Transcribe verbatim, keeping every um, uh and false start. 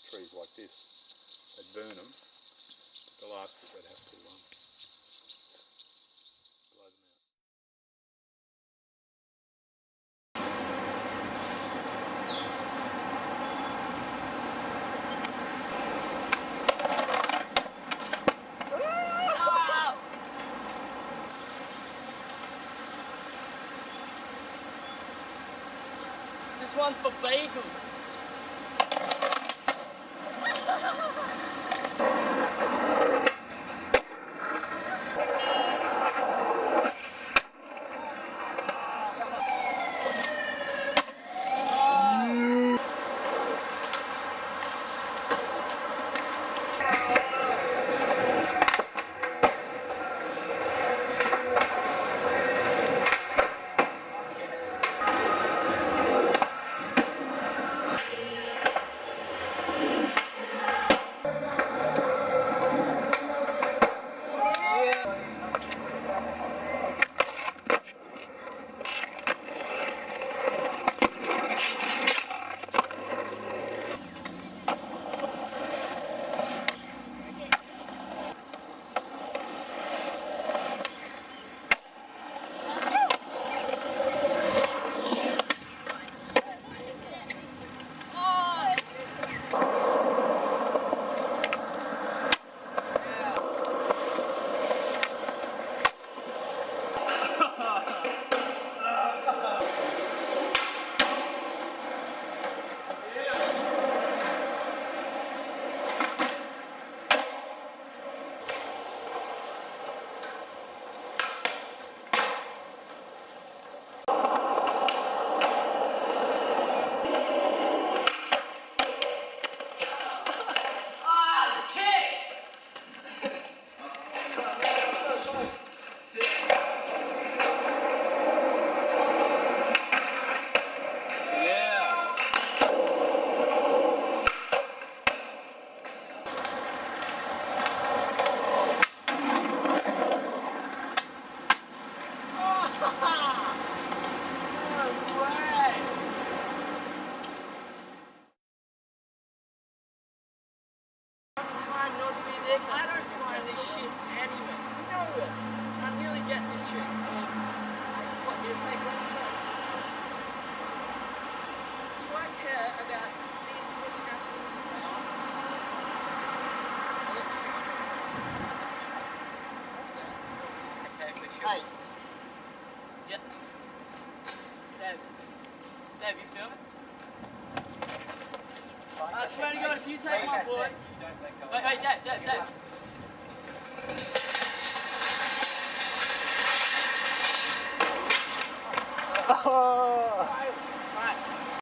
trees like this. They'd burn them, but the last bit they'd have to um, blow them out. This one's for bagel. Not to be there, I don't find this shit anywhere, nowhere. I nearly get this shit. I mean, what, it'll take one time. Do I care about these little scratches? I look scratched. That's fair, stop. Okay, for sure. Hey. Yep. Dave. Dave, you feel it? I swear to God, if you take my boy. Wait, wait, Dave, Dave, Dave. Oh.